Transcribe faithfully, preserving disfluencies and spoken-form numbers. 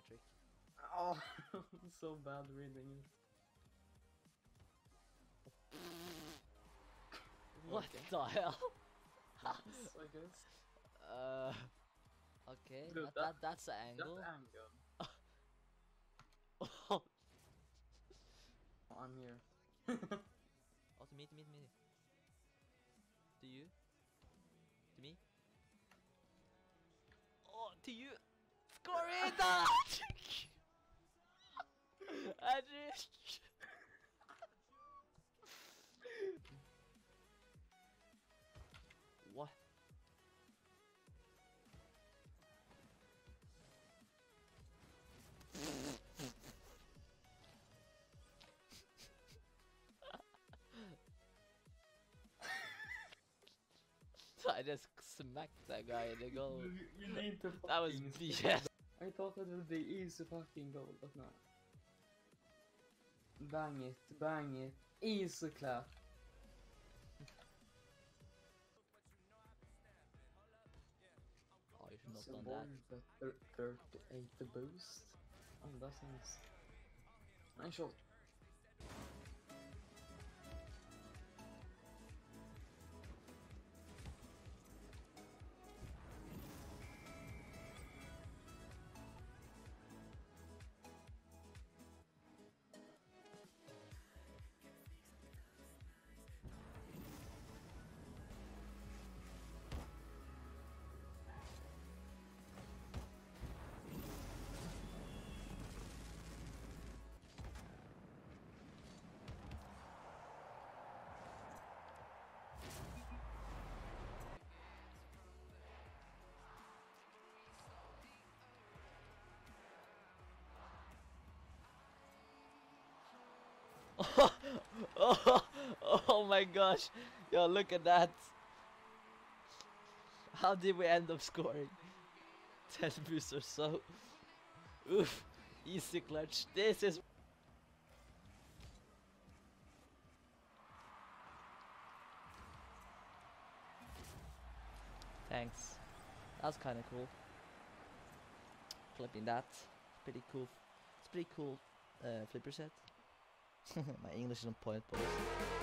Patrick. Oh, so bad reading it. What Okay. the hell? Yes, I guess. Uh, okay, Dude, that, that- that that's the angle. That angle. Oh, I'm here. oh, to me, to me, to me. To you. To me. Oh, to you. Score it! Andrew! What? I just smacked that guy in the goal. you, you need to That was fucking B skip S. that. I thought that would be easy fucking goal, but no. Bang it, bang it. Easy clap. Oh, you should not So done that. bored that thirty-eight the boost. Oh, that's nice. Nice shot. oh, oh my gosh. Yo, look at that. How did we end up scoring? ten boosts or so. Oof. Easy clutch. This is... Thanks. That was kind of cool. Flipping that. Pretty cool. It's pretty cool uh, flipper set. My English is on point, boys.